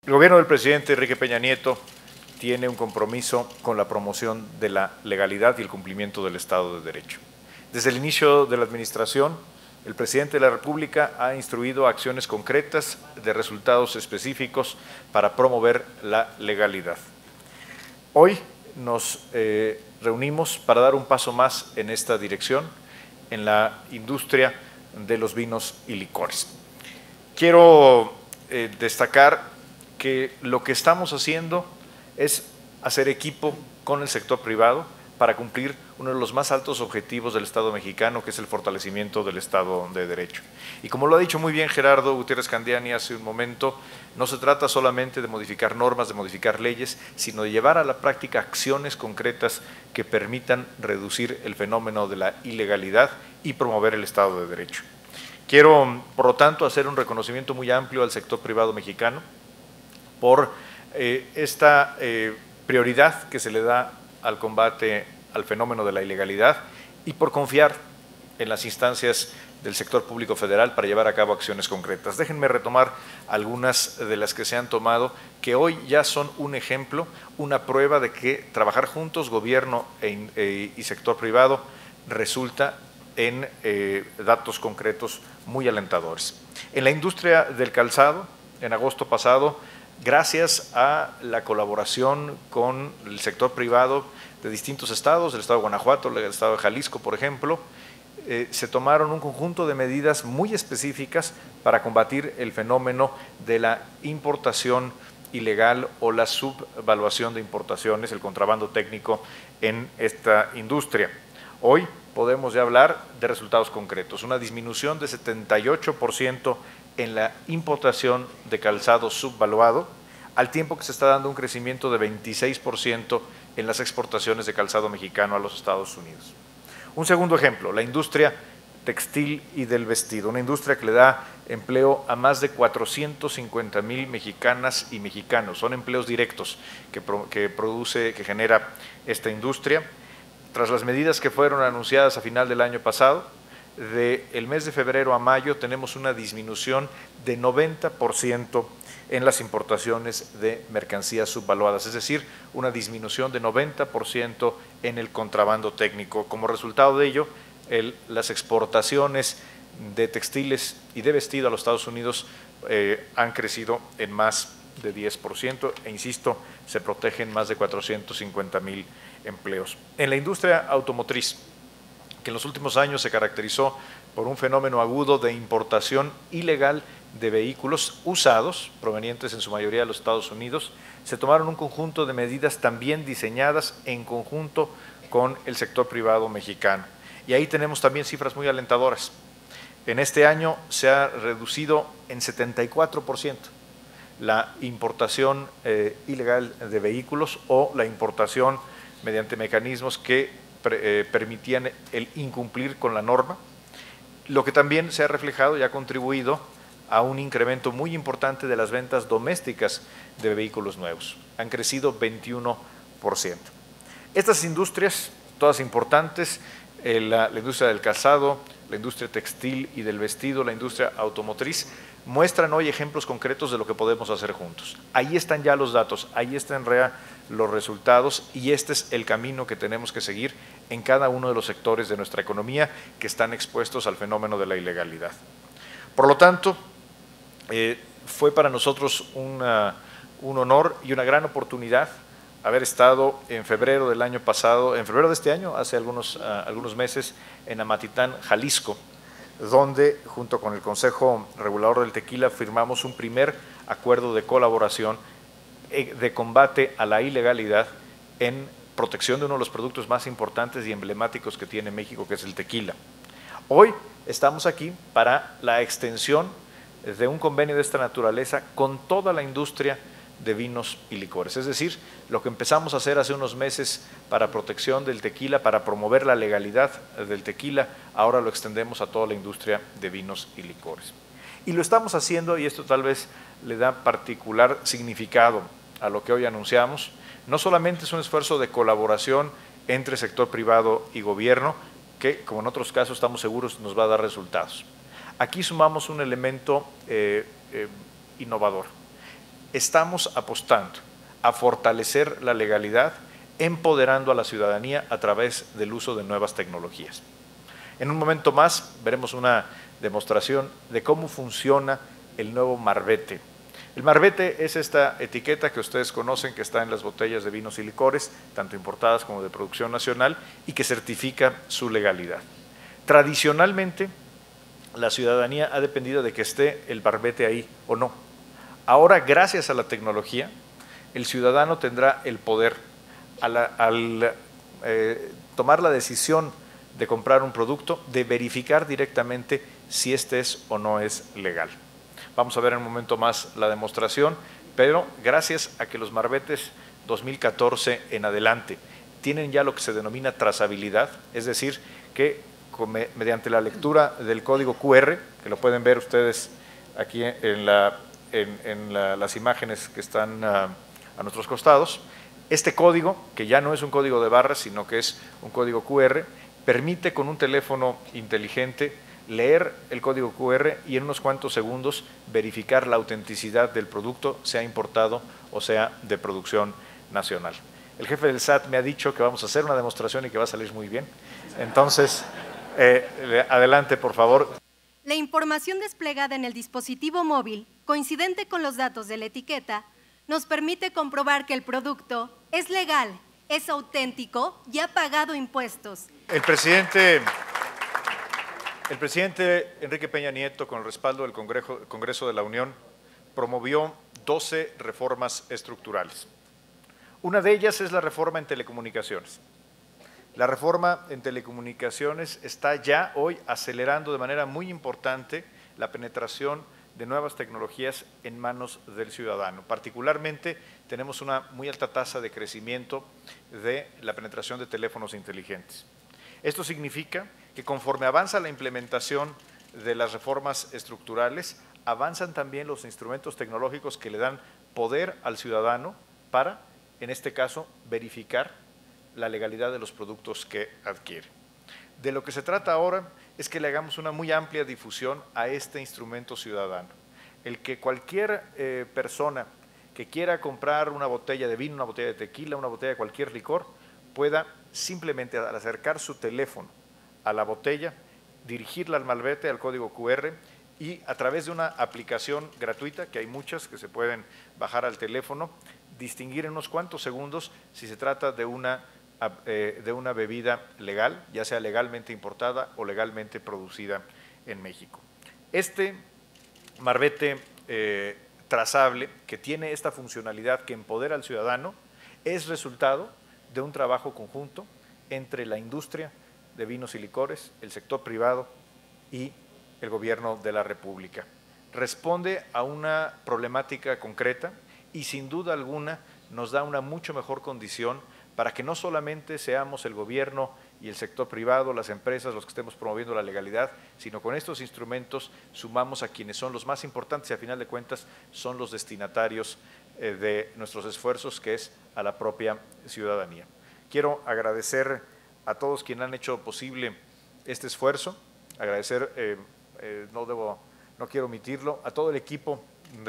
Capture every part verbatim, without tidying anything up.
El gobierno del presidente Enrique Peña Nieto tiene un compromiso con la promoción de la legalidad y el cumplimiento del Estado de Derecho. Desde el inicio de la administración, el presidente de la República ha instruido acciones concretas de resultados específicos para promover la legalidad. Hoy nos eh, reunimos para dar un paso más en esta dirección, en la industria de los vinos y licores. Quiero eh, destacar que lo que estamos haciendo es hacer equipo con el sector privado para cumplir uno de los más altos objetivos del Estado mexicano, que es el fortalecimiento del Estado de Derecho. Y como lo ha dicho muy bien Gerardo Gutiérrez Candiani hace un momento, no se trata solamente de modificar normas, de modificar leyes, sino de llevar a la práctica acciones concretas que permitan reducir el fenómeno de la ilegalidad y promover el Estado de Derecho. Quiero, por lo tanto, hacer un reconocimiento muy amplio al sector privado mexicano por eh, esta eh, prioridad que se le da al combate al fenómeno de la ilegalidad y por confiar en las instancias del sector público federal para llevar a cabo acciones concretas. Déjenme retomar algunas de las que se han tomado, que hoy ya son un ejemplo, una prueba de que trabajar juntos, gobierno e, e, y sector privado, resulta en eh, datos concretos muy alentadores. En la industria del calzado, en agosto pasado, gracias a la colaboración con el sector privado de distintos estados, del estado de Guanajuato, del estado de Jalisco, por ejemplo, eh, se tomaron un conjunto de medidas muy específicas para combatir el fenómeno de la importación ilegal o la subvaluación de importaciones, el contrabando técnico en esta industria. Hoy podemos ya hablar de resultados concretos, una disminución de setenta y ocho por ciento en la importación de calzado subvaluado, al tiempo que se está dando un crecimiento de veintiséis por ciento en las exportaciones de calzado mexicano a los Estados Unidos. Un segundo ejemplo, la industria textil y del vestido, una industria que le da empleo a más de cuatrocientos cincuenta mil mexicanas y mexicanos, son empleos directos que, pro, que produce, que genera esta industria. Tras las medidas que fueron anunciadas a final del año pasado, del mes de febrero a mayo tenemos una disminución de noventa por ciento en las importaciones de mercancías subvaluadas, es decir, una disminución de noventa por ciento en el contrabando técnico. Como resultado de ello, el, las exportaciones de textiles y de vestido a los Estados Unidos eh, han crecido en más de diez por ciento e, insisto, se protegen más de cuatrocientos cincuenta mil empleos. En la industria automotriz, que en los últimos años se caracterizó por un fenómeno agudo de importación ilegal de vehículos usados, provenientes en su mayoría de los Estados Unidos, se tomaron un conjunto de medidas también diseñadas en conjunto con el sector privado mexicano. Y ahí tenemos también cifras muy alentadoras. En este año se ha reducido en setenta y cuatro por ciento la importación eh, ilegal de vehículos o la importación mediante mecanismos que Eh, permitían el incumplir con la norma, lo que también se ha reflejado y ha contribuido a un incremento muy importante de las ventas domésticas de vehículos nuevos. Han crecido veintiuno por ciento. Estas industrias, todas importantes, eh, la, la industria del calzado, la industria textil y del vestido, la industria automotriz, muestran hoy ejemplos concretos de lo que podemos hacer juntos. Ahí están ya los datos, ahí están ya los resultados y este es el camino que tenemos que seguir en cada uno de los sectores de nuestra economía que están expuestos al fenómeno de la ilegalidad. Por lo tanto, eh, fue para nosotros una, un honor y una gran oportunidad haber estado en febrero del año pasado, en febrero de este año, hace algunos, uh, algunos meses, en Amatitlán, Jalisco, donde junto con el Consejo Regulador del Tequila firmamos un primer acuerdo de colaboración de combate a la ilegalidad en protección de uno de los productos más importantes y emblemáticos que tiene México, que es el tequila. Hoy estamos aquí para la extensión de un convenio de esta naturaleza con toda la industria de vinos y licores, es decir, lo que empezamos a hacer hace unos meses para protección del tequila, para promover la legalidad del tequila, ahora lo extendemos a toda la industria de vinos y licores. Y lo estamos haciendo, y esto tal vez le da particular significado a lo que hoy anunciamos, no solamente es un esfuerzo de colaboración entre sector privado y gobierno, que como en otros casos estamos seguros nos va a dar resultados. Aquí sumamos un elemento eh, eh, innovador. estamos apostando a fortalecer la legalidad, empoderando a la ciudadanía a través del uso de nuevas tecnologías. En un momento más veremos una demostración de cómo funciona el nuevo Marbete. El Marbete es esta etiqueta que ustedes conocen, que está en las botellas de vinos y licores, tanto importadas como de producción nacional, y que certifica su legalidad. Tradicionalmente, la ciudadanía ha dependido de que esté el Marbete ahí o no. Ahora, gracias a la tecnología, el ciudadano tendrá el poder al, al eh, tomar la decisión de comprar un producto, de verificar directamente si este es o no es legal. Vamos a ver en un momento más la demostración, pero gracias a que los Marbetes dos mil catorce en adelante tienen ya lo que se denomina trazabilidad, es decir, que mediante la lectura del código cu erre, que lo pueden ver ustedes aquí en, la, en, en la, las imágenes que están a, a nuestros costados, este código, que ya no es un código de barras, sino que es un código cu erre, permite con un teléfono inteligente leer el código cu erre y en unos cuantos segundos verificar la autenticidad del producto, sea importado o sea de producción nacional. El jefe del S A T me ha dicho que vamos a hacer una demostración y que va a salir muy bien. Entonces, eh, adelante, por favor. La información desplegada en el dispositivo móvil, coincidente con los datos de la etiqueta, nos permite comprobar que el producto es legal, es auténtico y ha pagado impuestos. El presidente... El presidente Enrique Peña Nieto, con el respaldo del Congreso, Congreso de la Unión, promovió doce reformas estructurales. Una de ellas es la reforma en telecomunicaciones. La reforma en telecomunicaciones está ya hoy acelerando de manera muy importante la penetración de nuevas tecnologías en manos del ciudadano. Particularmente tenemos una muy alta tasa de crecimiento de la penetración de teléfonos inteligentes. Esto significa que conforme avanza la implementación de las reformas estructurales, avanzan también los instrumentos tecnológicos que le dan poder al ciudadano para, en este caso, verificar la legalidad de los productos que adquiere. De lo que se trata ahora es que le hagamos una muy amplia difusión a este instrumento ciudadano, el que cualquier eh, persona que quiera comprar una botella de vino, una botella de tequila, una botella de cualquier licor, pueda simplemente al acercar su teléfono a la botella, dirigirla al malvete, al código cu erre, y a través de una aplicación gratuita, que hay muchas que se pueden bajar al teléfono, distinguir en unos cuantos segundos si se trata de una, eh, de una bebida legal, ya sea legalmente importada o legalmente producida en México. Este marbete eh, trazable, que tiene esta funcionalidad que empodera al ciudadano, es resultado de un trabajo conjunto entre la industria de vinos y licores, el sector privado y el gobierno de la República. Responde a una problemática concreta y sin duda alguna nos da una mucho mejor condición para que no solamente seamos el gobierno y el sector privado, las empresas, los que estemos promoviendo la legalidad, sino con estos instrumentos sumamos a quienes son los más importantes y a final de cuentas son los destinatarios eh, de nuestros esfuerzos, que es a la propia ciudadanía. Quiero agradecer a todos quienes han hecho posible este esfuerzo, agradecer, eh, eh, no, debo, no quiero omitirlo, a todo el equipo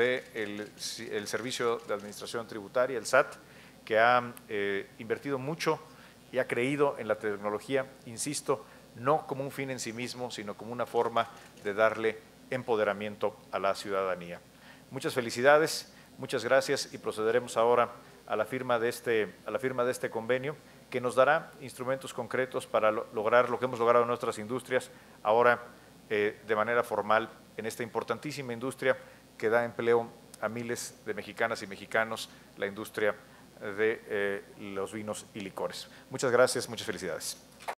del el Servicio de Administración Tributaria, el S A T, que ha eh, invertido mucho y ha creído en la tecnología, insisto, no como un fin en sí mismo, sino como una forma de darle empoderamiento a la ciudadanía. Muchas felicidades, muchas gracias y procederemos ahora a la firma de este, a la firma de este convenio, que nos dará instrumentos concretos para lo, lograr lo que hemos logrado en nuestras industrias, ahora eh, de manera formal en esta importantísima industria que da empleo a miles de mexicanas y mexicanos, la industria de eh, los vinos y licores. Muchas gracias, muchas felicidades.